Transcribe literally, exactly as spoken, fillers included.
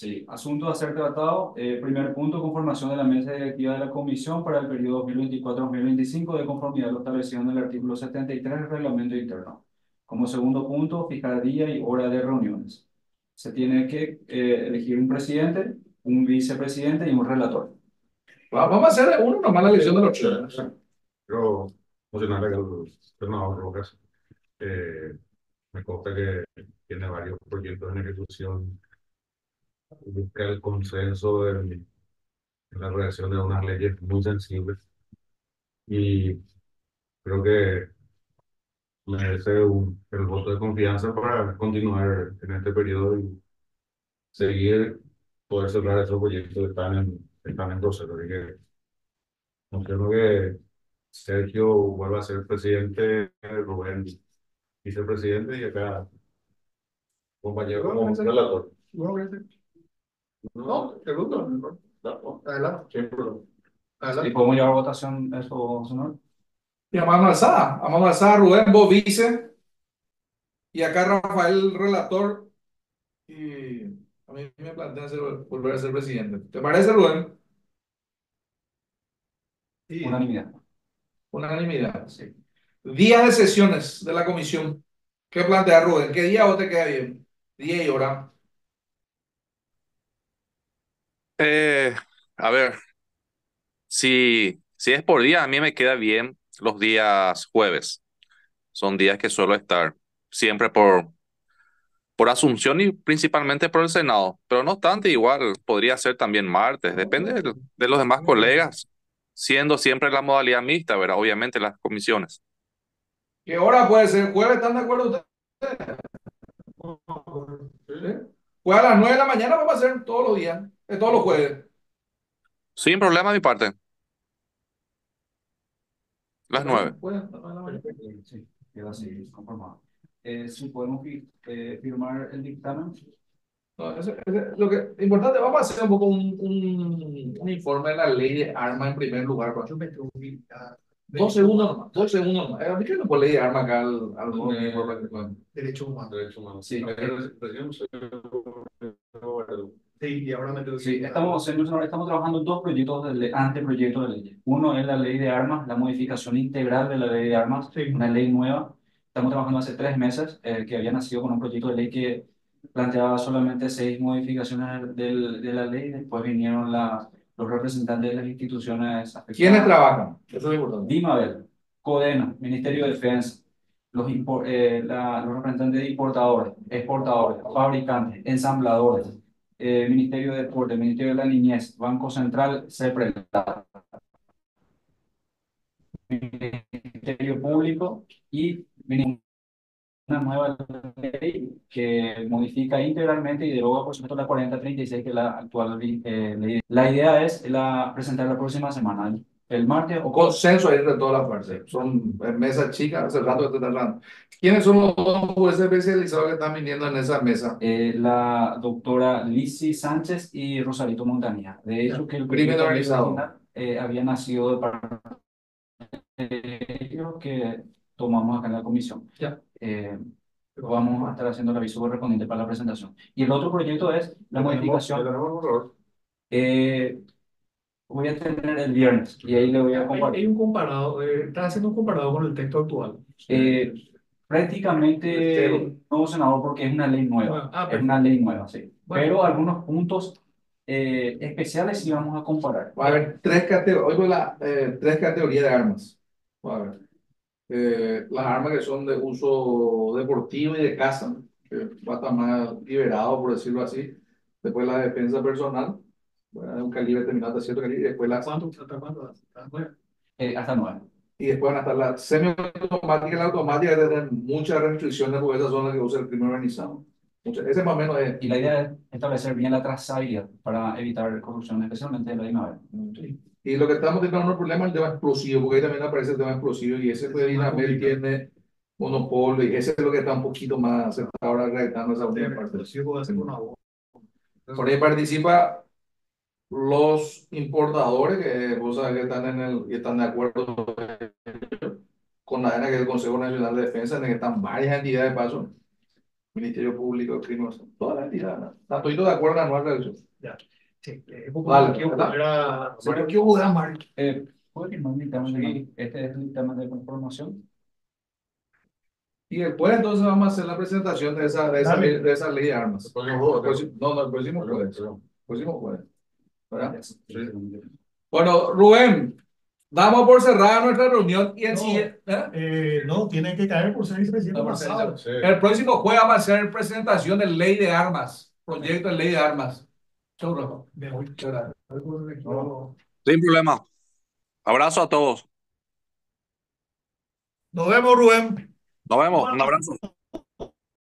Sí, asunto a ser tratado. Eh, primer punto, conformación de la mesa directiva de la comisión para el periodo dos mil veinticuatro-dos mil veinticinco de conformidad a lo establecido en el artículo setenta y tres del reglamento interno. Como segundo punto, fijar día y hora de reuniones. Se tiene que eh, elegir un presidente, un vicepresidente y un relator. Va- Vamos a hacer uno nomás la elección de los tres. Quiero mencionarle que el senador Rojas eh, me consta que tiene varios proyectos en ejecución, busca el consenso en, en la redacción de unas leyes muy sensibles y creo que merece un- el voto de confianza para continuar en este periodo y seguir, poder cerrar esos proyectos que están en, están en proceso. Así que confirmo que Sergio vuelva a ser presidente, Rubén vicepresidente y acá compañero como relator. No, el otro, no, no, adelante, siempre. ¿Y Adelante. podemos llevar a votación eso, señor? Y a mano alzada. A mano alzada, Rubén, vos vice. Y acá Rafael, relator. Y a mí me plantea ser- volver a ser presidente. ¿Te parece, Rubén? Sí, Unanimidad. Unanimidad. Sí. Días de sesiones de la comisión. ¿Qué plantea Rubén? ¿Qué día vos te queda bien? Día y hora. Eh, a ver, si, si es por día, a mí me queda bien los días jueves. Son días que suelo estar siempre por, por Asunción y principalmente por el Senado. Pero no obstante, igual podría ser también martes, depende de, de los demás colegas, siendo siempre la modalidad mixta, ¿verdad? Obviamente las comisiones. ¿Qué hora puede ser? ¿Jueves? ¿Están de acuerdo ustedes? ¿Sí? Pues a las nueve de la mañana vamos a hacer todos los días, eh, todos los jueves. Sin problema de mi parte, ¿Te las parece? nueve. Pueden, a las nueve de la mañana. Sí, queda así conformado. Eh, si podemos fi- eh, firmar el dictamen. No, ese- ese- lo que importante, vamos a hacer un poco un, un, un informe de la ley de armas en primer lugar. Yo me tengo que ir a- Dos segundos nomás, dos segundos nomás. Eh, ¿Qué no por ley de armas acá al, al nuevo miembro prácticamente? Derecho humano. derecho humano. Sí, No, eh, representación, soy Roberto. Sí, y ahora me tengo que sí, ir a- estamos, señor, estamos trabajando en dos proyectos de ley, anteproyectos de ley. Uno es la ley de armas, la modificación integral de la ley de armas, Sí. una ley nueva. Estamos trabajando hace tres meses, eh, que había nacido con un proyecto de ley que planteaba solamente seis modificaciones del- de la ley. Después vinieron la- los representantes de las instituciones ¿Quiénes afectadas. trabajan? Eso es importante. DIMABEL, CODENA, Ministerio de Defensa, los, impor- eh, la- los representantes de importadores, exportadores, fabricantes, ensambladores, eh, Ministerio de Deporte, Ministerio de la Niñez, Banco Central, CEPREL, Ministerio Público y una nueva ley que modifica integralmente y deroga, por supuesto, la cuarenta treinta y seis, que es la actual eh, ley. La idea es la, presentar la próxima semana, el martes o Consenso ahí de todas las partes. Son eh, mesas chicas, hace rato que te están hablando. ¿Quiénes son los dos jueces especializados que están viniendo en esa mesa? eh, la doctora Lizzy Sánchez y Rosarito Montaña. De hecho, que el Crimen proyecto de ley organizado. original eh, había nacido de parte de ellos, que tomamos acá en la comisión. Ya. Eh, Vamos a estar haciendo el aviso correspondiente para la presentación. Y el otro proyecto es la Ya tenemos, ya modificación. tenemos un error. eh, Voy a tener el viernes y ahí le voy a Hay, hay compartir. un comparado, eh, está haciendo un comparado con el texto actual. Eh, Prácticamente Cero. no, senador, porque es una ley nueva. Bueno, ah, Es una perfecto. ley nueva, sí. Bueno, Pero algunos puntos eh, especiales sí vamos a comparar. va a haber tres categorías, oigo la, eh, tres categorías de armas. Va a haber. Eh, las armas que son de uso deportivo y de caza, que va a estar más liberado, por decirlo así. Después la defensa personal, bueno, de un calibre determinado, de cierto calibre. Y después las, ¿cuánto? ¿Hasta cuánto? ¿Hasta nueve? Eh, hasta nueve. Y después van a estar las semiautomáticas y la automática, que tienen muchas restricciones porque esas son las que usa el crimen organizado. Muchas- ese más o menos es. Y la idea es establecer bien la trazabilidad para evitar corrupción, especialmente de la INAVE. Sí. Y lo que estamos teniendo un problema es el tema explosivo, porque ahí también aparece el tema explosivo y ese pues Dinamel tiene monopolio y ese es lo que está un poquito más, se está ahora redactando esa última parte. Explosivo va a ser una voz. Por ahí participa los importadores que vos sabés que están en el, que están de acuerdo con la ANA, que es el Consejo Nacional de Defensa, en el que están varias entidades de paso. Ministerio Público, Crimen, toda la entidad, ¿no? Está todo de acuerdo en la nueva redacción. Ya. Sí, eh, Vale, quiero ¿verdad? volver a- Pero ¿qué hubo de Amar? Eh, ¿puedo firmar el dictamen de Sí. con- Este es el dictamen de conformación. Y después entonces vamos a hacer la presentación de esa, de esa, Dale. ley, de esa ley de armas. El próximo juego, El próximo- no, no, el próximo jueves. Perdón. El próximo jueves. ¿Verdad? Sí. Bueno, Rubén, damos por cerrada nuestra reunión y el No. siguiente, ¿eh? Eh, no, tiene que caer por ser vicepresidente No, por ser pasado. Sí. El próximo jueves vamos a hacer presentación de ley de armas, proyecto de ley de armas. Chau, Rafa. Me voy. Muchas gracias. No. Sin problema. Abrazo a todos. Nos vemos, Rubén. Nos vemos. Un abrazo.